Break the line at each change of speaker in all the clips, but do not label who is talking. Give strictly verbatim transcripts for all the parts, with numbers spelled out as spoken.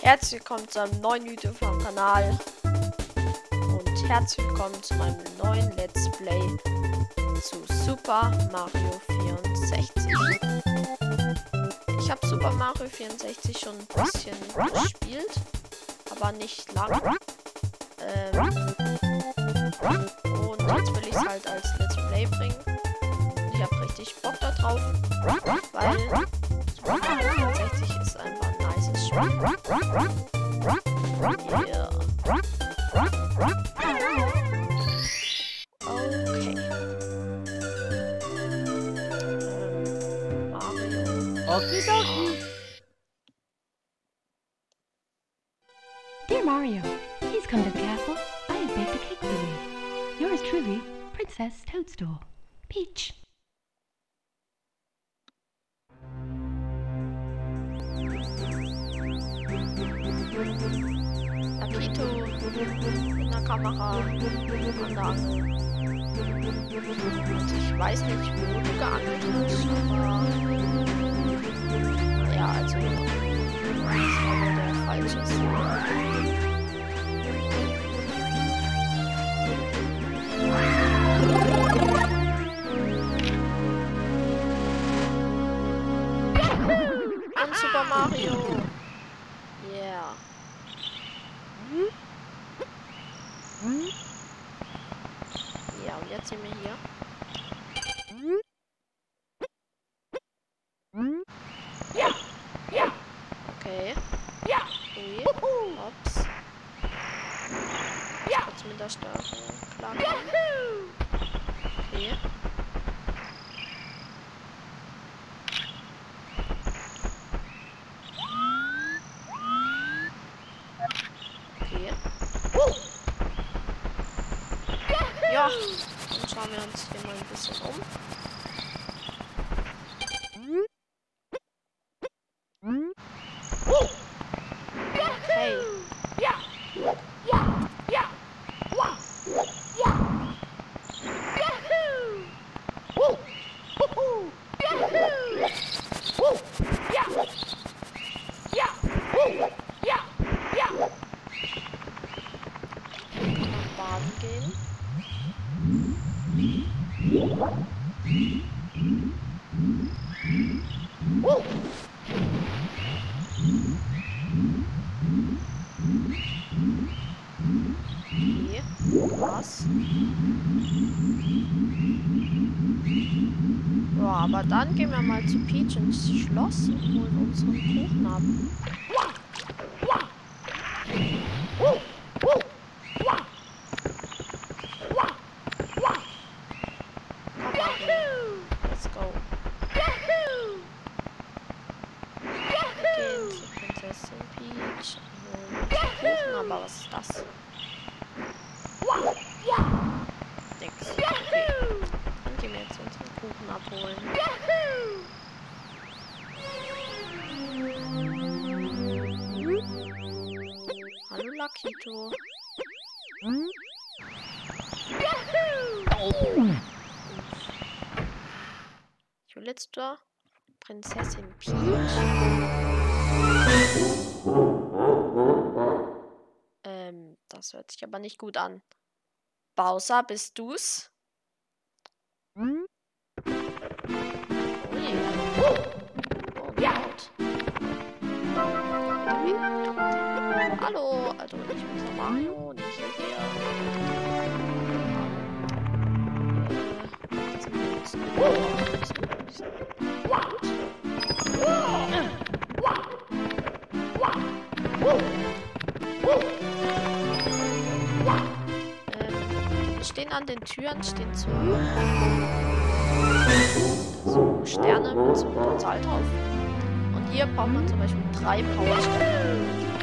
Herzlich willkommen zu einem neuen YouTube-Kanal und herzlich willkommen zu meinem neuen Let's Play zu Super Mario vierundsechzig. Ich habe Super Mario vierundsechzig schon ein bisschen gespielt, aber nicht lang. Ähm, und jetzt will ich es halt als Let's Play bringen. Und ich habe richtig Bock da drauf, weil Super Mario vierundsechzig ist einfach ein nices Spiel. Yeah. Okay. Ähm, Mario.
Okidoki.
Dear Mario, please come to the castle. I have baked a cake for you. Yours truly, Princess Toadstool. Peach.
Akito in der Kamera an der Angel. Und ich weiß nicht, wo du geangelt hast, aber ja, also das war wohl der falsche. Und Super Mario. Yeah. Ja, und jetzt sind wir hier. Okay. Ui. Ups. Jetzt mit der Steuerung klar. Okay. Okay. Ja, dann schauen wir uns hier mal ein bisschen um. Hey. Nach Baden gehen. Okay. Was? Ja, aber dann gehen wir mal zu Peach ins Schloss und holen unseren Kuchen ab. Let's go. Wir gehen zu Prinzessin Peach und holen unseren Kuchen, aber was ist das? Nix. Okay. Dann gehen wir jetzt unseren Kuchen abholen. Hallo Lakito. Ich will jetzt da Prinzessin Peach. Ähm, das hört sich aber nicht gut an. Bowser, bist du's? Oh je. Oh, laut. Hallo, also ich bin der Mario, nicht hier. Äh, das sind wir jetzt nicht. Ähm, stehen an den Türen, stehen so, so Sterne mit so einer Zahl drauf. Und hier braucht man zum Beispiel drei Powersterne.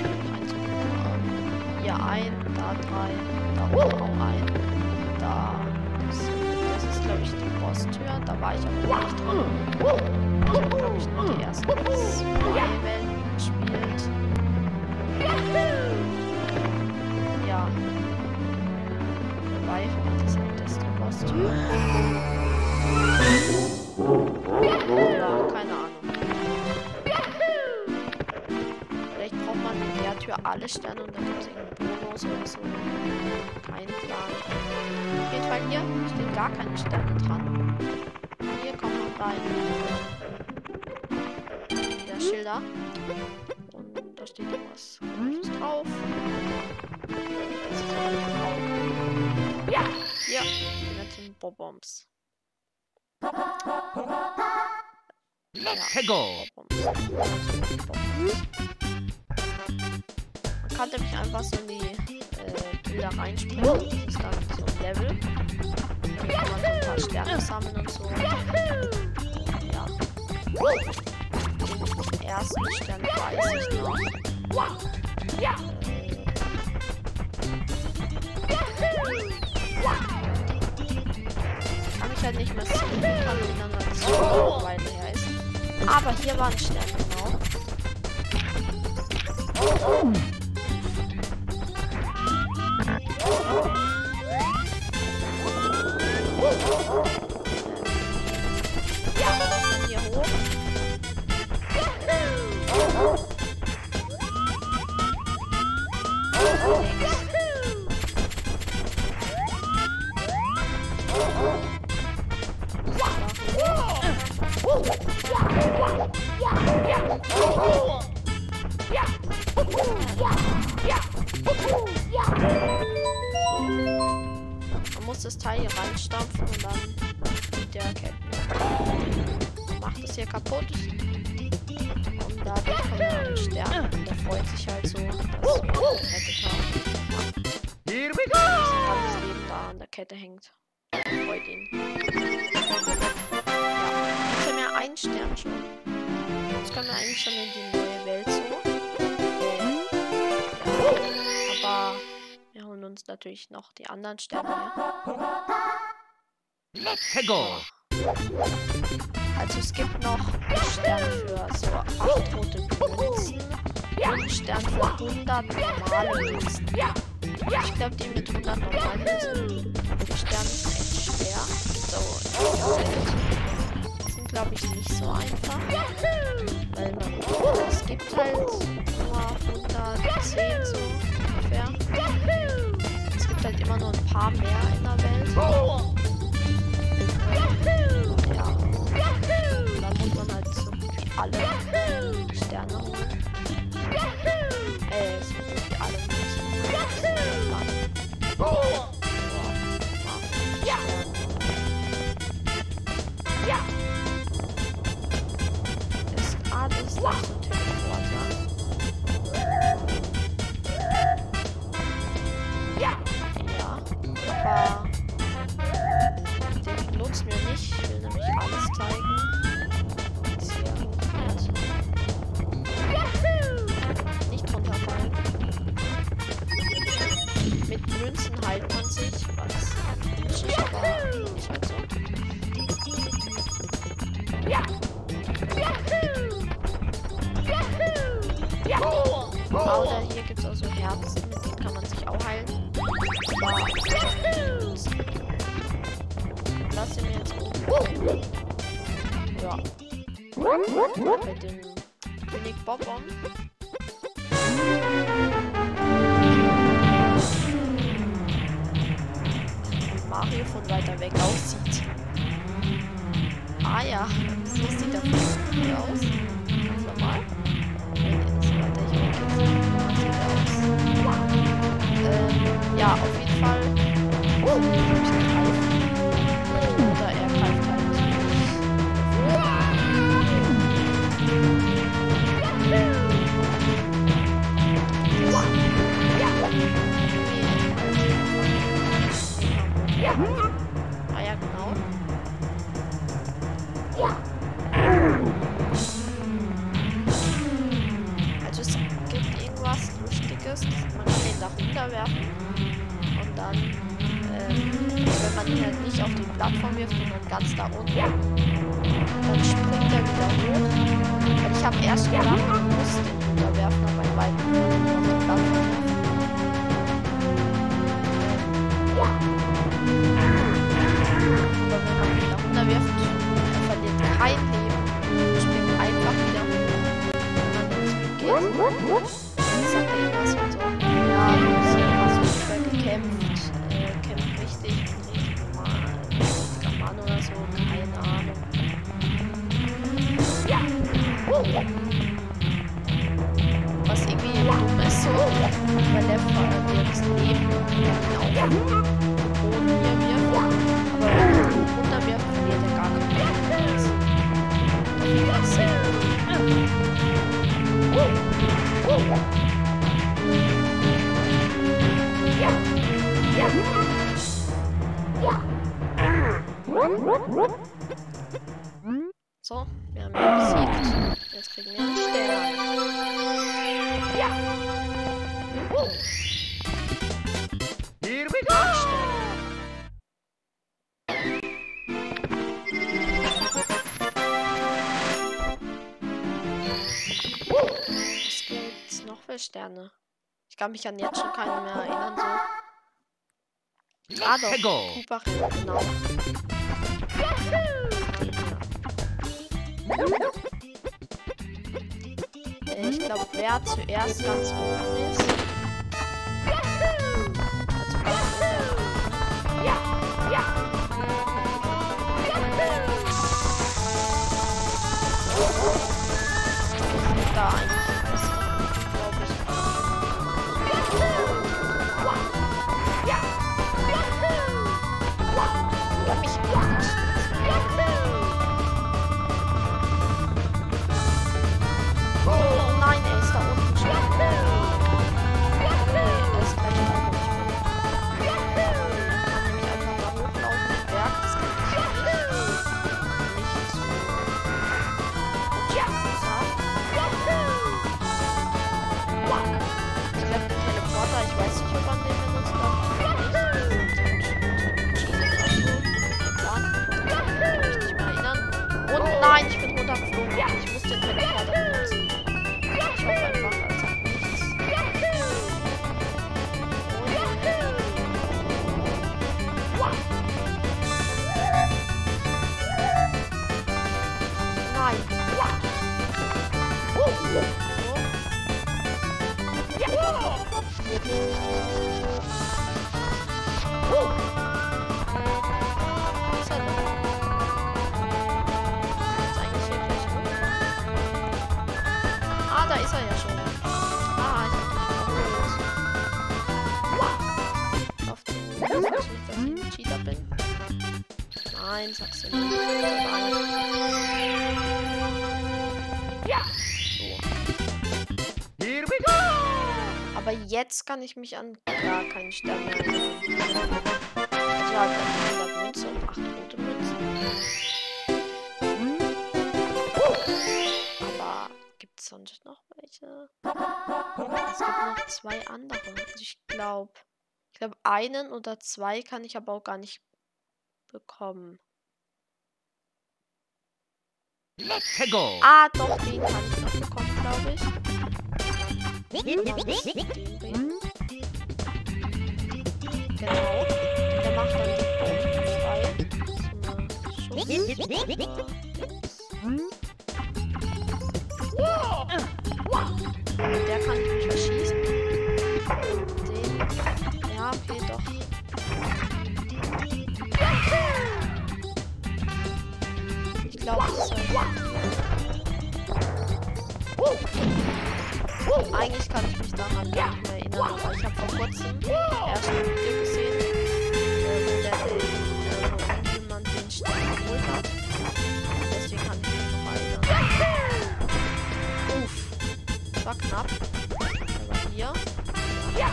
Hier ein, da drei, da oben auch ein, da. Das, das ist, glaube ich, die Bosstür. Da war ich aber noch nicht dran. Ich habe, glaube ich, nur die ersten zwei Welten gespielt. Ja. Wobei, das ist das die Bosstür. Ja, keine Ahnung. Vielleicht braucht man in der für alle Sterne und dann gibt es irgendeinen Bonus oder so. Kein Plan. Auf jeden Fall hier stehen gar keine Sterne dran. Hier kommt man rein. Der Schilder. Und da steht irgendwas Komisches drauf. Das ist aber nicht drauf. Ja! Ja, die ganzen Bob-Bombs.
Let's go!
Man kann nämlich einfach so in die äh, Bilder reinspringen. Das ist dann so ein Level. Dann kann man so ein paar Sterne sammeln und so. Ja. Den ersten Stern weiß ich noch. Äh, kann ich halt nicht mehr sehen. Kann ich dann halt so weit her ist. Aber hier war ein Stern, genau. Hier hoch. Man muss das Teil hier reinstampfen und dann mit der Kette macht es hier kaputt. Und dadurch kommt dann ein Stern und der freut sich halt so, dass wir ihn gerettet haben.
Here we go!
Dass alles Leben da an der Kette hängt. Freut ihn. Ja, jetzt haben wir einen Stern schon. Jetzt können wir eigentlich schon in die neue Welt so. Äh, ja, aber wir holen uns natürlich noch die anderen Sterne hier.
Let's go!
Also es gibt noch einen Stern für so acht rote Münzen und einen Stern für hundert normale Münzen. Ich glaube, die mit hundert normalen Münzen Sternen sind echt schwer. So, die sind glaube ich nicht so einfach. Weil man, es gibt halt nur hundertzehn so ungefähr. Es gibt halt immer nur ein paar mehr in der Welt. Ja. Und dann muss man halt so gut wie alle Sterne holen. Äh, so gut wie alle Münzen holen. Boah. Ja. Ja. Ist alles nicht so Teleporter. Ja. Ja. Aber den benutzen wir nicht. Ich will nämlich alles zeigen. Jetzt hier hochgeht. Nicht runterfallen. Mit Münzen heilt man sich, was komisch ist, aber ist halt so. Ja! Oder hier gibt es auch so Herzen, mit denen kann man sich auch heilen. Aber das sind wir jetzt oben. Ja. Mit dem König Bob-Bomb. Mario von weiter weg aussieht. Ah ja, so sieht er hier aus. Ganz normal. Wenn er das weiter hier weg ist, sieht er aus. Ähm, ja, auf jeden Fall. Oh, ich greifen. Oder er greift halt. Ah ja, genau. Also es gibt irgendwas Lustiges, man kann ihn da runterwerfen und dann, ähm, wenn man ihn halt nicht auf die Plattform wirft, sondern ganz da unten, dann springt er wieder hoch. Weil ich habe erst gedacht, man muss den runterwerfen, aber bei weitem nicht auf die Plattform werfen. Aber wenn man ihn da runterwirft, er verliert kein Leben, springt einfach wieder hoch. Wenn man den Speed geht, dann sagt er immer Marius, hast du sogar gekämpft? Äh, kämpft richtig, richtig normal. richtiger Mann oder so, keine Ahnung. Was irgendwie dumm ist so, weil der Fahrer dir das Leben auf den Boden hier wirft. Aber wenn er den runter wirft, verliert er gar kein Leben. Das ist so, wir haben ihn besiegt. Jetzt kriegen wir einen Stern.
Here we go!
Was gibt's noch für Sterne? Ich kann mich an jetzt schon keinen mehr erinnern, so. Ah doch, Cooper, genau. Äh, ich glaube, wer zuerst ganz oben ist. Also ganz oben. Ja, ja. Da eigentlich besser, glaube ich. Ja, mich gut. Oh nein, er ist da unten schon. Nee, er ist gleich da unten. Ich kann nämlich einfach da hochlaufen im Berg, das kann ich nicht. Nicht so. Ich glaube, den Teleporter, ich weiß nicht, ob man den benutzt hat. Und nein, ich bin runtergeflogen. Ich muss den Teleporter benutzen. Ich hoffe einfach, es hat nichts. Nein. Was ist er denn? Ah, da ist er ja schon. Ah, ich hab dich überholt. Auf den sagst du nicht, dass ich ein Cheater bin? Nein, sagst du nicht. Ja. So.
Here we go!
Aber jetzt kann ich mich an gar keinen Stern mehr erinnern. Also halt hundert Münzen und acht rote Münzen. Gibt es sonst noch welche? Es gibt noch zwei andere. Also ich glaube, ich glaube einen oder zwei kann ich aber auch gar nicht bekommen.
Let's go!
Ah, doch, den kann ich noch bekommen, glaube ich. Den bringen. Genau. Der macht dann die Bomben frei. So eine Schuss. Mit der kann ich mich verschießen. Den. Ja, okay, doch. Ich glaube, das ist halt. Eigentlich kann ich mich daran nicht mehr erinnern, aber ich habe vor kurzem erst ein Video gesehen, äh, wo der den, äh, wo irgendjemand den Stern geholt hat. Deswegen kann ich mich noch erinnern. Uff. War knapp. Der war hier. Ja.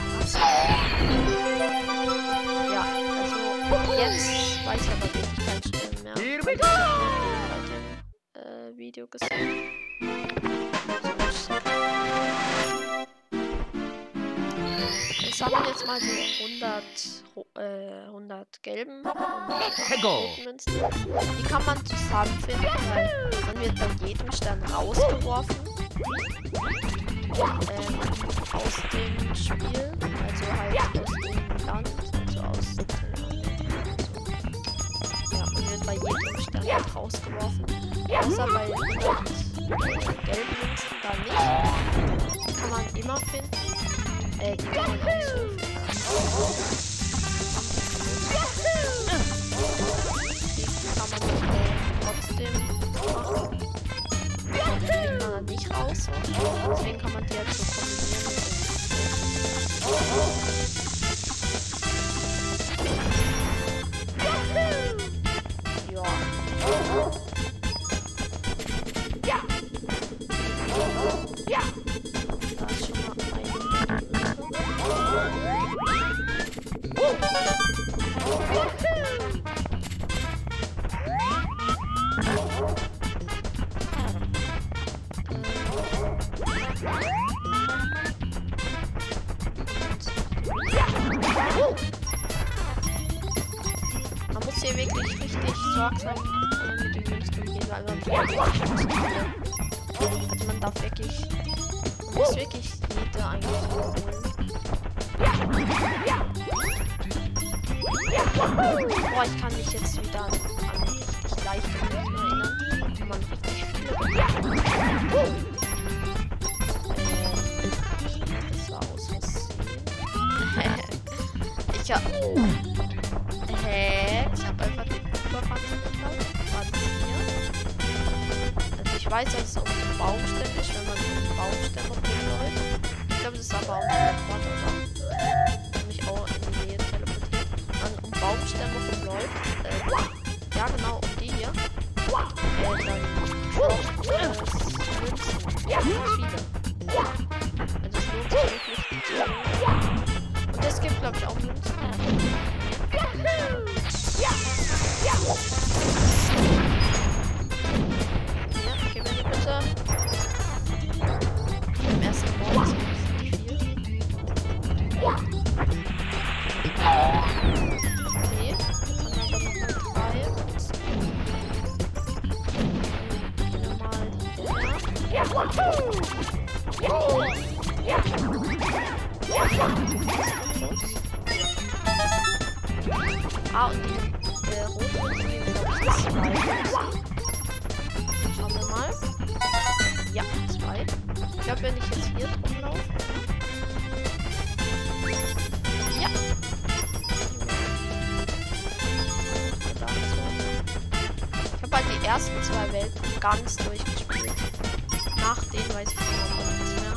Ja, also jetzt weiß ich aber wirklich keinen Stern mehr.
Here we
Ich
go!
habe bei dem äh, Video gesehen. Wir sammeln jetzt mal so hundert, äh, hundert gelben und roten Münzen. Die kann man zusammenfinden, weil man wird bei jedem Stern rausgeworfen. Ähm, aus dem Spiel, also halt aus dem Land, also aus dem, ja, man wird bei jedem Stern halt rausgeworfen, außer bei hundert äh, gelben Münzen da nicht, die kann man immer finden, äh, die kann man auch Kann man trotzdem machen. Die kriegt man dann nicht raus. So. Deswegen kann man die jetzt so kombinieren mit dem. Ja. Da ist schon mal eine. Man muss hier wirklich richtig sorgsam mit dem Münzen umgehen, weil man also man darf wirklich, man muss wirklich jede eigentlich holen. Boah, ich kann mich jetzt wieder an, an richtig leichte Münzen erinnern, wo man richtig viele bekommt. Das war aus Versehen. Ich hab... Hä? Ich hab einfach den Überpanzer geklaut. War das hier? Also ich weiß, dass es um den Baumstämme ist, wenn man um den Baumstämme rumläuft. Ich glaube, das ist aber auch ein Wort, oder? Mich auch in die Nähe teleportiert. Dann um Baumstämme rumläuft. Äh, ja genau, um die hier. Äh, dann droppt es Münzen. Ganz viele. Also es lohnt sich wirklich die zu holen. Und es gibt, glaube ich, auch Münzen. Ja, gib mir die bitte. Im ersten Mal ist nicht viel. Okay, und dann noch mal drei. Ah, und die äh, rote Münzen geben, glaube ich, zwei Münzen. Schauen wir mal. Ja, zwei. Ich glaube, wenn ich jetzt hier drum laufe. Ja. Ich habe halt die ersten zwei Welten ganz durchgespielt. Nach denen weiß ich noch nichts mehr.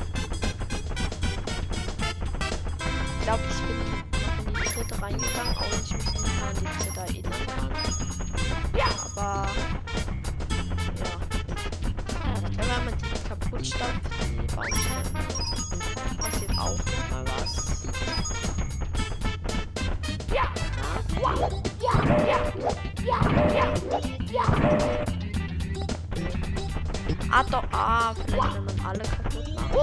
Ich glaube, ich bin noch in die dritte reingegangen, auch wenn ich mich nicht mehr an die dritte erinnern kann. Ja, aber ja. Ich glaube, wenn man die kaputt stampft, die Baumstämme, passiert auch noch mal was. Ja. Ah, doch, ah, vielleicht wenn man alle kaputt macht.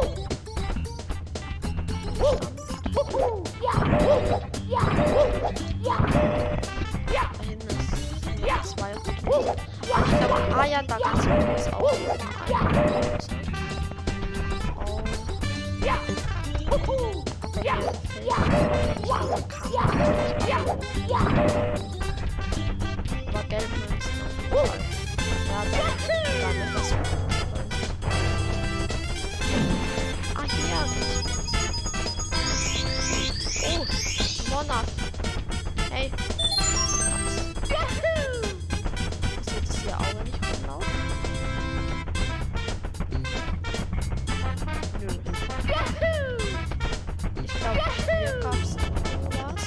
Da hinten ist zwei rote. Ich glaube, ah ja, da kannst du das auch noch aber gelb Münzen auf jeden Fall. Ja, dann, dann etwas. Ah, hier. Oh, Monat. Hey. Was wird es hier auch nicht rumlaufen? Nö. Ich glaube, hier gab es noch was.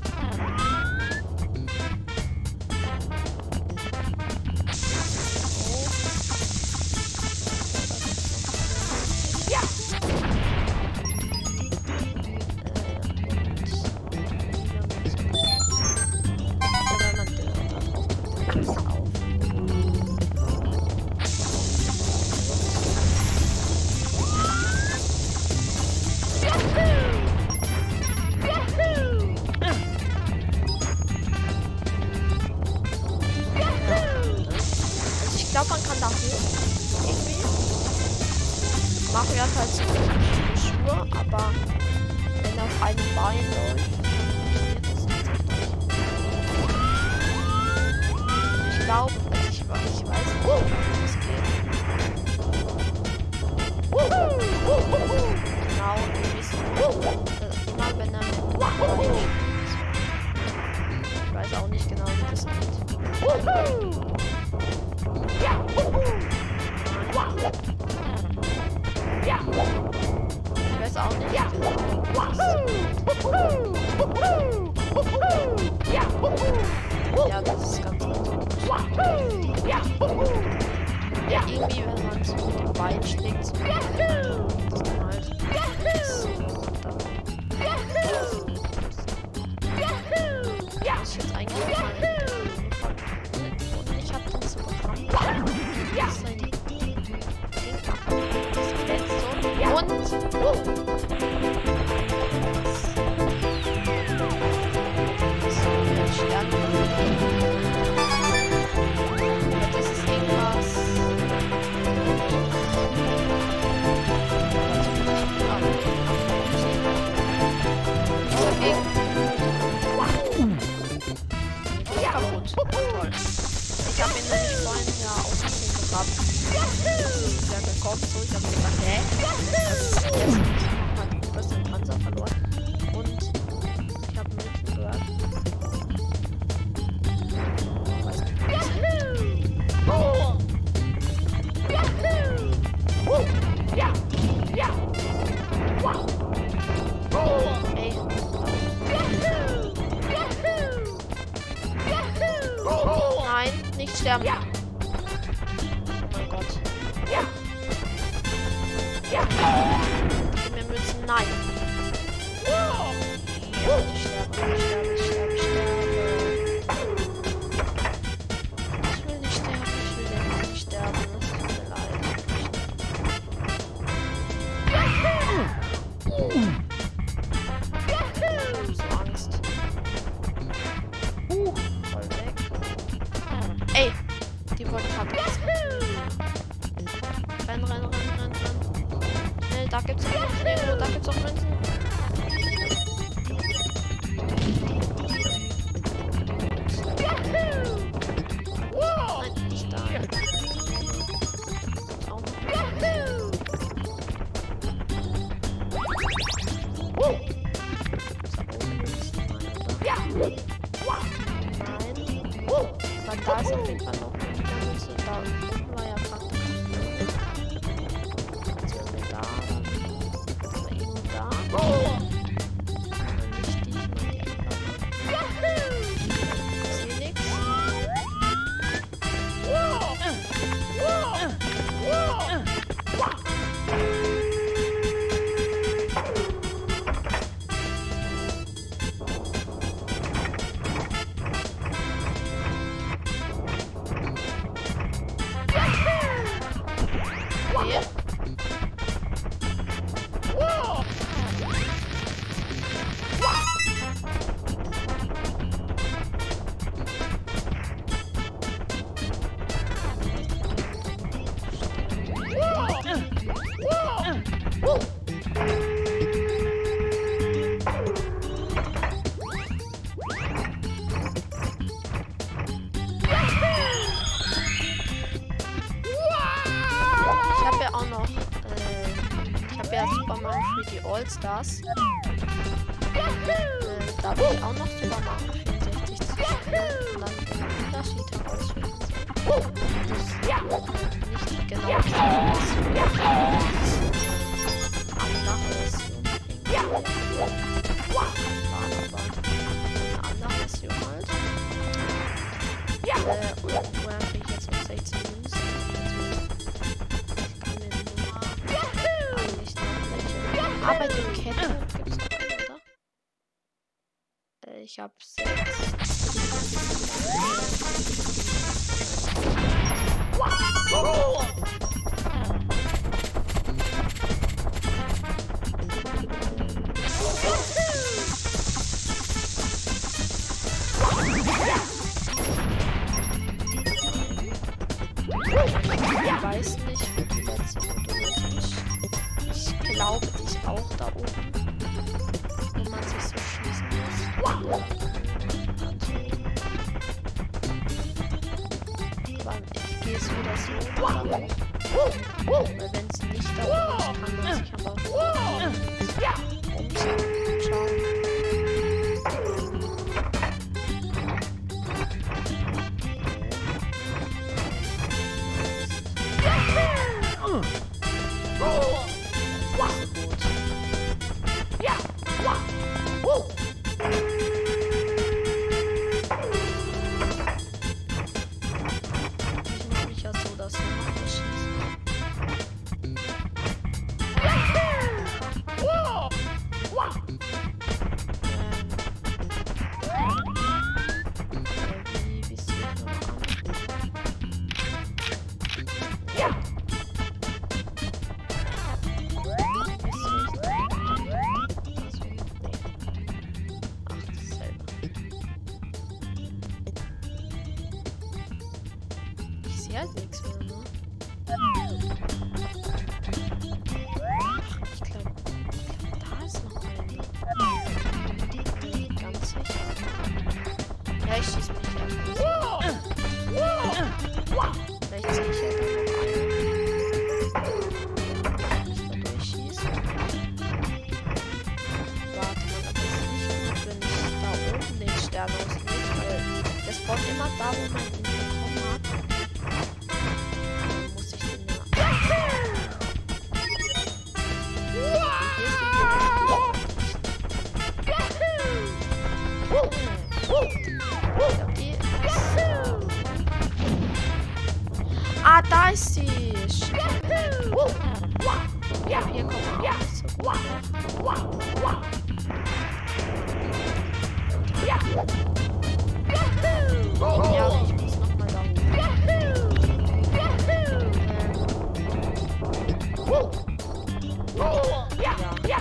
Ich glaube, man kann da hoch. Irgendwie. Mario hat halt so Schuhe, aber wenn er auf einem Bein läuft, funktioniert das nicht. Ich glaube, also ich, ich weiß nicht, wie das geht. Genau, wir wissen, immer wenn er mit Ich weiß auch nicht. Ja, das ist ganz gut. Ja, irgendwie, wenn man so mit dem Bein schlägt, so das kann halt so und dann muss ich jetzt eigentlich mal und ich hab den so bekommen. Das ist ein Ding. Das letzte und das ist irgendwas. Kaputt. Toll. Ich habe ihn nämlich vorhin ja auch gesehen gehabt. Der gekauft, so ich habe gedacht, hä? Was ist denn jetzt? Ich habe ein bisschen Panzer verloren. Und ich habe Münzen gehört. Weiß nicht, was das Nein, nicht sterben. Ja. Oh mein Gott. Ja. Ja. Gib mir Münzen. Nein. Ja, ich sterbe, ich sterbe, ich sterbe, ich sterbe. Ich will nicht sterben, ich will jetzt nicht sterben. Es tut mir leid. Ich hab so Angst. Uh, voll weg. Ey, die wollen gerade was. Renn, renn, renn, renn, renn. Schnell, da gibt's auch Münzen irgendwo, da gibt's auch Münzen. Nein, nicht da. Auch noch. Nein. Da ist auf jeden Fall noch eine Münze. Da unten war ja praktisch. Jetzt wären wir da. Dann war irgendwo da. Dann nicht die, ich meine die anderen. Ich sehe nichts. Okay. Ich habe ja auch noch, äh, ich habe ja Super Mario drei D All-Stars. Äh, da habe ich auch noch Super Mario vierundsechzig zu spielen und dann den Unterschied herausfinden. Das ist nicht genau das, andere Version. Eine andere Version halt. Äh, und woher kriege ich jetzt noch sechzehn Münzen? Ah, bei den Ketten gibt's noch einen, oder? Äh, ich hab sechs. Ich weiß nicht, wo die letzte Module ist. Ich glaube, die ist auch da oben, wo man sich so schießen muss. Aber ich gehe es wieder so oder dann, weil wenn es nicht da oben ist, kann man sich aber umschauen. halt nichts mehr, ne? Ich glaube, da ist noch eine. Ganz sicher. Ja, ich schieße mich erstmal. Vielleicht sehe ich ja da noch eine. Ich da durchschieße. Warte mal, das ist nicht gut, wenn ich da oben den Stern auslöse, weil der spawnt immer da, wo man ihn bekommen hat. Dann muss ich den ja. Ah, da ist sie. Shit. Ja, hier kommt man auch nicht so gut. Ja, ich muss nochmal da hoch. Ja. Ja.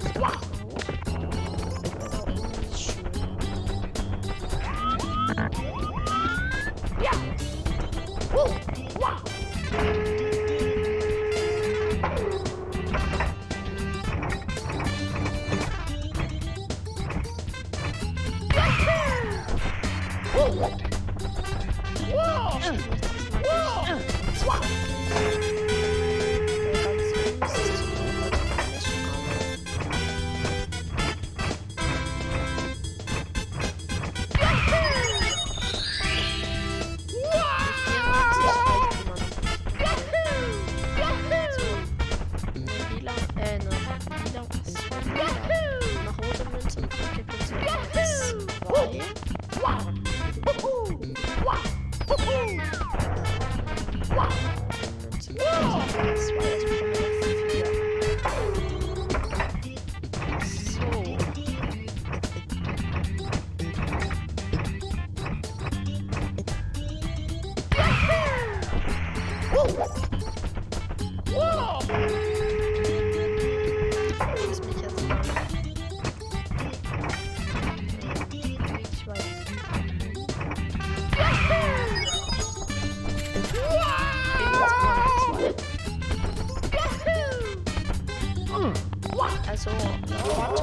Also, warte.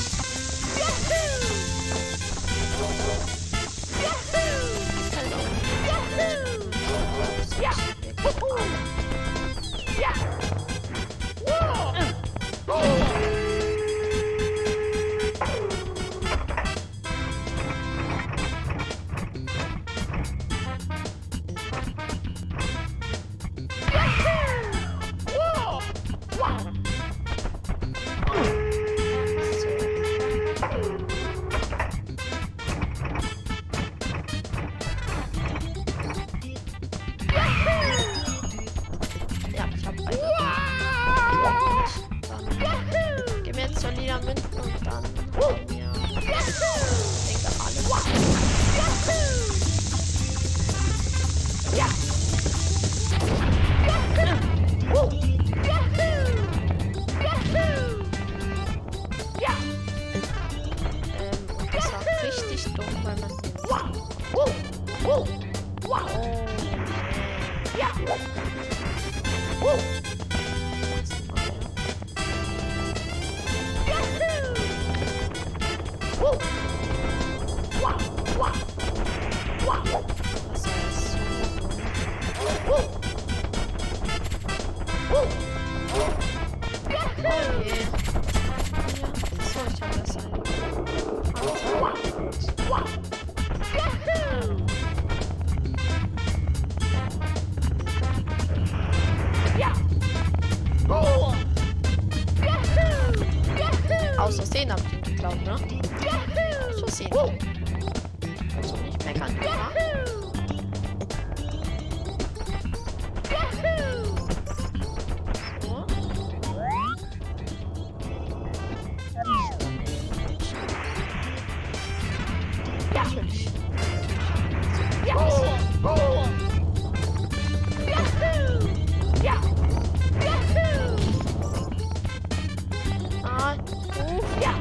Aus Versehen hab ich ihn geklaut, ne? Aus Versehen. Also nicht meckern, ja? So. Ja, natürlich. Ja. Ja. Ah, uh, ja.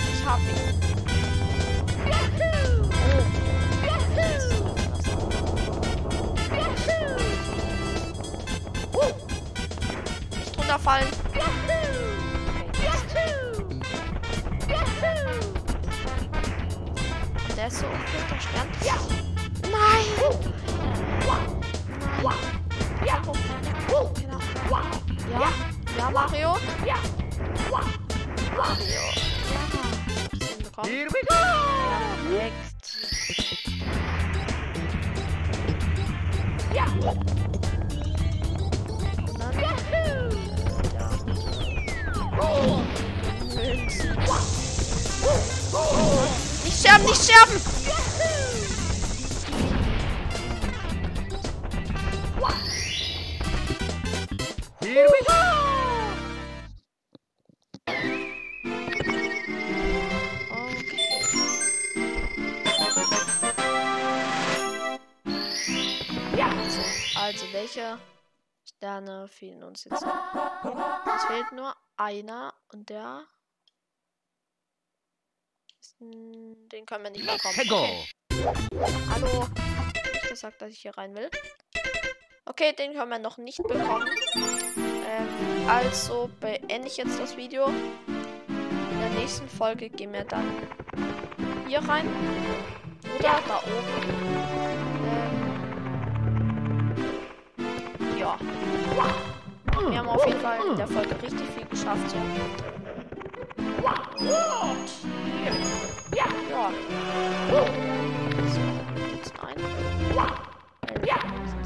Ich hab ihn. Oh. Nicht runterfallen. Der ist so unten der Stern. Ja. Nein! Nein. Ja. Genau. Ja. Ja, Mario. Ja. Mario. Ja.
Here we go!
Perfekt. Ja. Und dann. Ja. Oh. Nicht sterben, nicht sterben!
Here we go! Also, welche Sterne fehlen uns jetzt noch? Es fehlt nur einer und der ist, den können wir nicht bekommen. Okay. Hallo, hab ich gesagt, dass ich hier rein will? Okay, den können wir noch nicht bekommen. Ähm, also beende ich jetzt das Video. In der nächsten Folge gehen wir dann hier rein. Oder da oben. Ähm, Ja. Wir haben auf jeden Fall in der Folge richtig viel geschafft. So. Und ja. Ja. So, jetzt ein. Ja.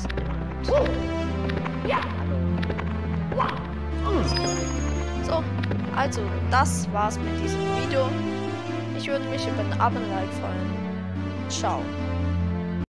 So, also das war's mit diesem Video. Ich würde mich über ein Abo-Like freuen. Ciao.